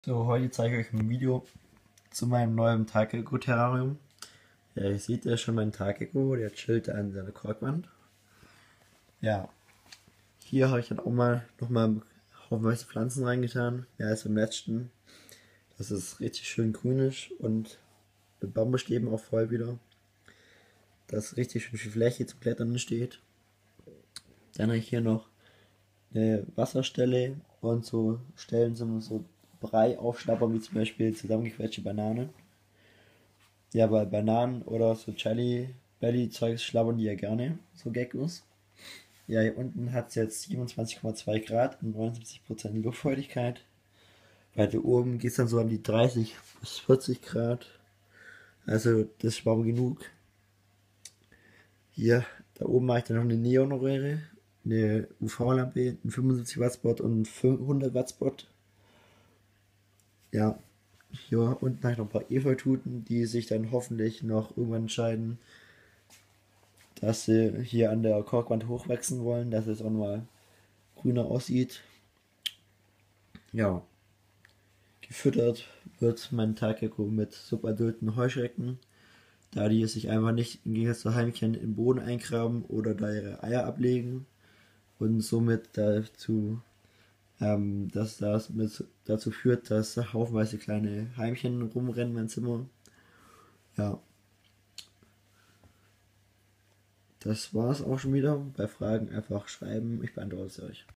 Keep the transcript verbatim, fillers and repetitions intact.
So, heute zeige ich euch ein Video zu meinem neuen Takeko-Terrarium. Ja, ihr seht ja schon meinen Takeko, der chillt an seiner Korkwand. Ja, hier habe ich dann auch mal nochmal haufenweise Pflanzen reingetan, mehr als beim letzten. Das ist richtig schön grünisch und mit Bambusstäben auch voll wieder. Dass richtig schön viel Fläche zum Klettern entsteht. Dann habe ich hier noch eine Wasserstelle und so Stellen zum so Brei aufschnappern, wie zum Beispiel zusammengequetschte Bananen. Ja, bei Bananen oder so Jelly Belly Zeugs schlabbern die ja gerne, so Geckos. Ja, hier unten hat es jetzt siebenundzwanzig Komma zwei Grad und neunundsiebzig Prozent Luftfeuchtigkeit. Weiter oben geht es dann so an die dreißig bis vierzig Grad. Also das ist warm genug. Hier, da oben mache ich dann noch eine Neonröhre, eine U V-Lampe, einen fünfundsiebzig Watt Spot und einen hundert Watt Spot. Ja, hier unten habe ich noch ein paar Efeututen, die sich dann hoffentlich noch irgendwann entscheiden, dass sie hier an der Korkwand hochwachsen wollen, dass es auch mal grüner aussieht. Ja, gefüttert wird mein Takeko mit subadulten Heuschrecken, da die sich einfach nicht im Gegensatz zu Heimchen im Boden eingraben oder da ihre Eier ablegen und somit dazu, ähm, dass das mit dazu führt, dass haufenweise kleine Heimchen rumrennen in meinem Zimmer. Ja, das war's auch schon wieder. Bei Fragen einfach schreiben, ich beantworte es euch.